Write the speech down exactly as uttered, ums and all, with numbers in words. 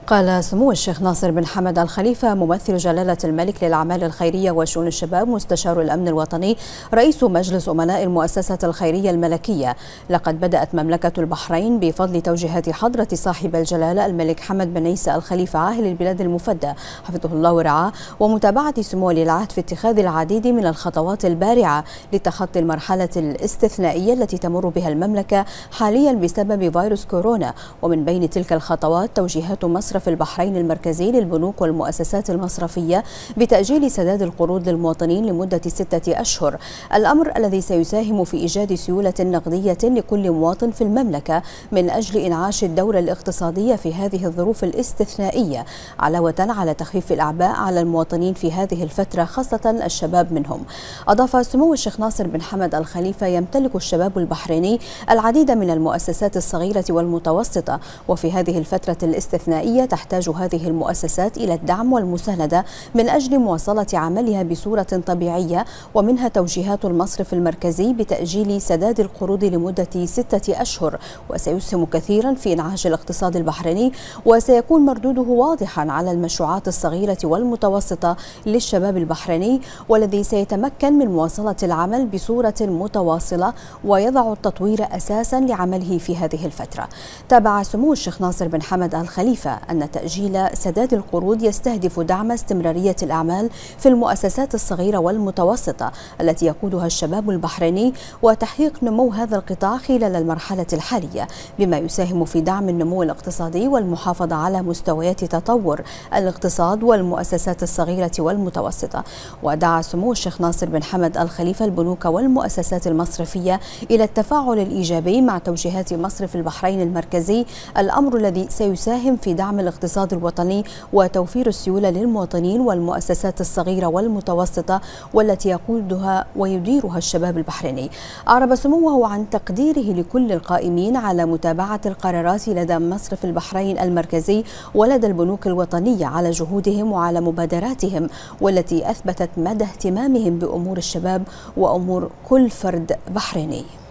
قال سمو الشيخ ناصر بن حمد آل خليفة ممثل جلالة الملك للأعمال الخيرية وشؤون الشباب مستشار الأمن الوطني رئيس مجلس أمناء المؤسسة الخيرية الملكية: لقد بدأت مملكة البحرين بفضل توجيهات حضرة صاحب الجلالة الملك حمد بن عيسى آل خليفة عاهل البلاد المفدى حفظه الله ورعاه، ومتابعة سمو ولي العهد في اتخاذ العديد من الخطوات البارعة لتخطي المرحلة الاستثنائية التي تمر بها المملكة حاليا بسبب فيروس كورونا. ومن بين تلك الخطوات توجيهات مصرف في البحرين المركزي للبنوك والمؤسسات المصرفية بتأجيل سداد القروض للمواطنين لمدة ستة أشهر، الأمر الذي سيساهم في إيجاد سيولة نقدية لكل مواطن في المملكة من أجل إنعاش الدورة الاقتصادية في هذه الظروف الاستثنائية، علاوة على تخفيف الأعباء على المواطنين في هذه الفترة خاصة الشباب منهم. أضاف سمو الشيخ ناصر بن حمد آل خليفة: يمتلك الشباب البحريني العديد من المؤسسات الصغيرة والمتوسطة، وفي هذه الفترة الاستثنائية تحتاج هذه المؤسسات إلى الدعم والمساندة من أجل مواصلة عملها بصورة طبيعية، ومنها توجيهات المصرف المركزي بتأجيل سداد القروض لمدة ستة أشهر، وسيسهم كثيرا في إنعاش الاقتصاد البحريني، وسيكون مردوده واضحا على المشروعات الصغيرة والمتوسطة للشباب البحريني، والذي سيتمكن من مواصلة العمل بصورة متواصلة ويضع التطوير أساسا لعمله في هذه الفترة. تابع سمو الشيخ ناصر بن حمد آل خليفة أن تأجيل سداد القروض يستهدف دعم استمرارية الأعمال في المؤسسات الصغيرة والمتوسطة التي يقودها الشباب البحريني، وتحقيق نمو هذا القطاع خلال المرحلة الحالية، بما يساهم في دعم النمو الاقتصادي والمحافظة على مستويات تطور الاقتصاد والمؤسسات الصغيرة والمتوسطة. ودعا سمو الشيخ ناصر بن حمد آل خليفة البنوك والمؤسسات المصرفية إلى التفاعل الإيجابي مع توجيهات مصرف البحرين المركزي، الأمر الذي سيساهم في دعم الاقتصاد الوطني وتوفير السيولة للمواطنين والمؤسسات الصغيرة والمتوسطة والتي يقودها ويديرها الشباب البحريني. أعرب سموه عن تقديره لكل القائمين على متابعة القرارات لدى مصرف البحرين المركزي ولدى البنوك الوطنية على جهودهم وعلى مبادراتهم، والتي أثبتت مدى اهتمامهم بأمور الشباب وأمور كل فرد بحريني.